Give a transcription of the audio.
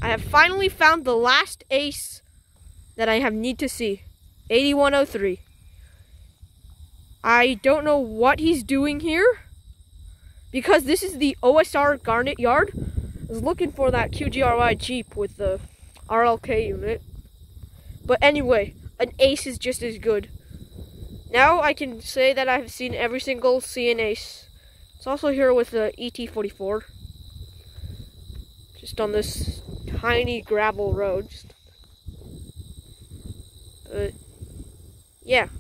I have finally found the last ace that I need to see. 8103. I don't know what he's doing here, because this is the SOR Garnet yard. I was looking for that QGRY Jeep with the RLK unit. But anyway, an ace is just as good. Now I can say that I've seen every single CN ace. It's also here with the ET44. Just on this tiny gravel road. Yeah.